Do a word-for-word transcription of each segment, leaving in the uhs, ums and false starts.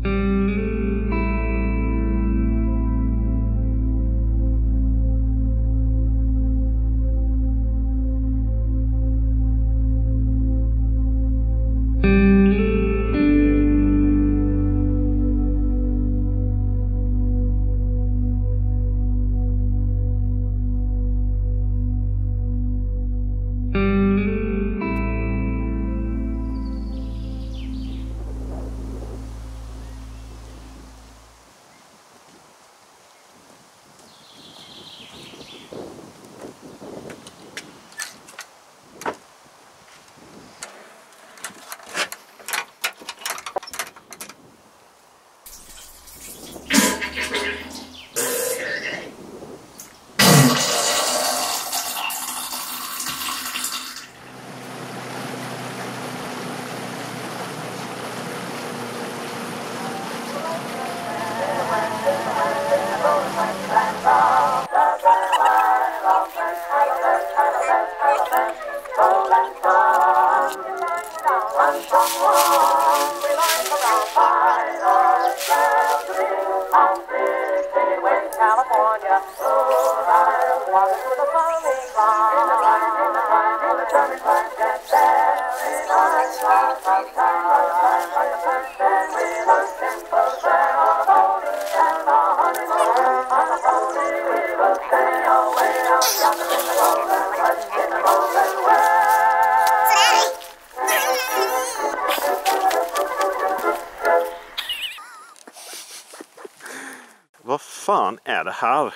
Vad fan är det här?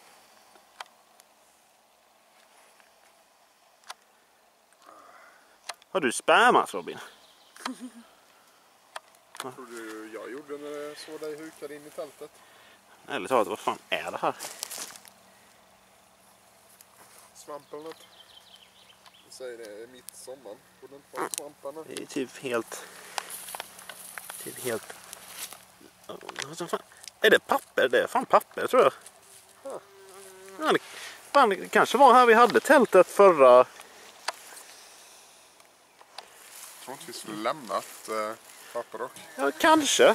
Har du spammat, Robin? Vad tror du jag gjorde när jag såg dig hukad in i tältet? Eller talat, vad fan är det här? Svamp eller något? Jag säger det är mitt sommar. Borde inte vara svamparna. Det är typ helt... Typ helt... Vad fan? Är det papper? Det är fan papper, tror jag. Ja. Ja, det, fan, det kanske var här vi hade tältet förra... Jag tror inte vi skulle lämnat äh, papper dock. Ja, kanske.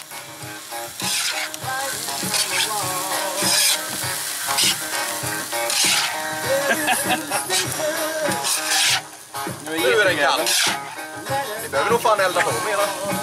Nu är den kall. Vi behöver nog fan elda på mer då.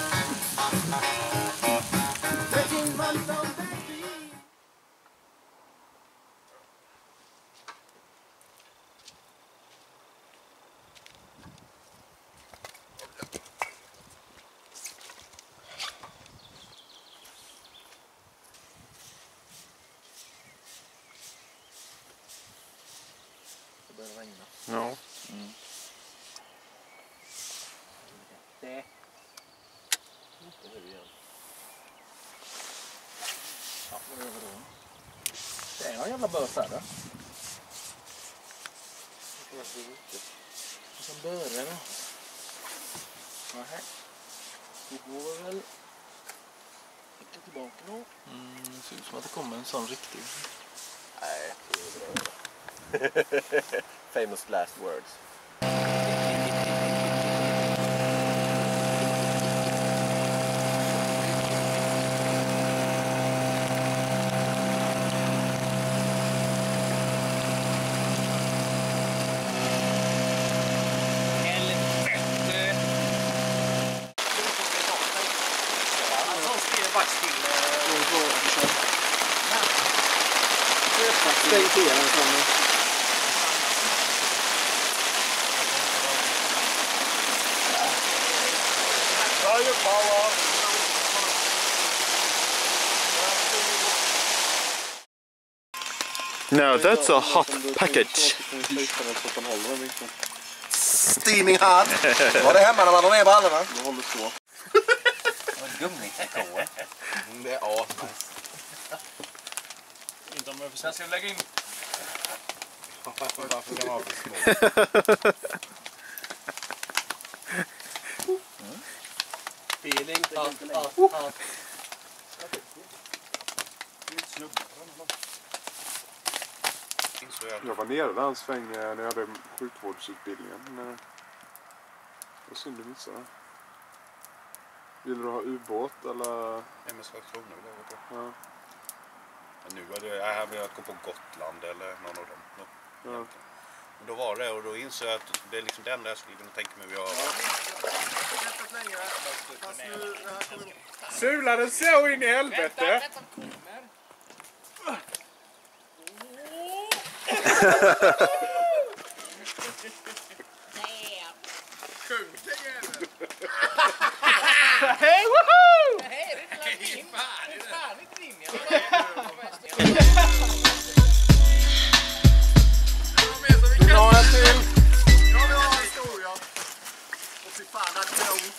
Det börjar regna. Ja. Mm. Det. Ja, vad gör vi då? Det är någon jävla börs här då. Och sen börjar det. Nähä. Då går vi väl lite tillbaka då. Mm, det ser ut som att det kommer en sån riktig. Nej, famous last words. Stäng till den framme. No, that's a hot package. Steaming hot. Var det hemma när man har ner ballarna? Jag håller så. Gummikåa. Det är ja. Inte om jag för sen ska vi lägga in. Varför kan man ha för små? Feeling. Jag var nere där en sväng när jag hade sjukvårdsutbildningen. Det var synd att missa det. Vill du ha ubåt eller? M S Karlskrona vill jag gå på. Ja. Men nu var det, jag hade velat gå på Gotland eller någon av dem. Då. Ja. Men då var det och då insåg jag att det är liksom det enda jag skulle kunna tänka mig att göra. Sulade så in i helvete! Hej, woho! Nej, det är inte fan. Det är fan inte din. Vill du ha en till? Jag vill ha en stor, ja. Och fy fan, det är ont.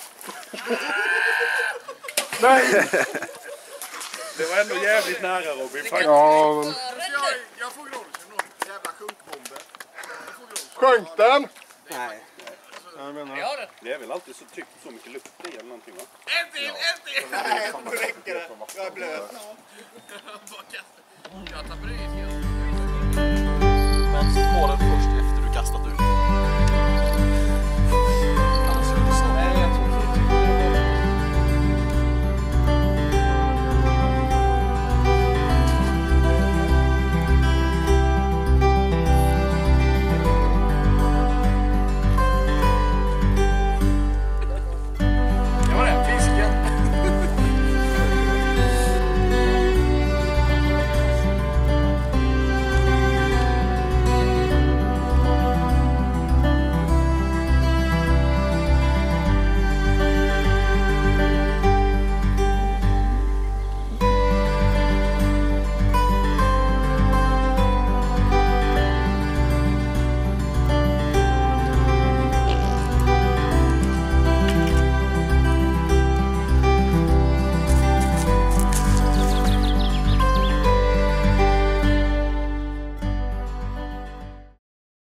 Nej! Det var ändå jävligt nära Robin. Ja, men... Jag, jag får grålsen då. Jävla sjunkbomber. Sjönk den? Nej. Jag menar... Jag har den. Det är väl alltid så typ så mycket luft i eller någonting va? En till, en till! Nej, nu räcker det. Jag är blöt. Jag tappar i. Men på den först efter du kastat ut.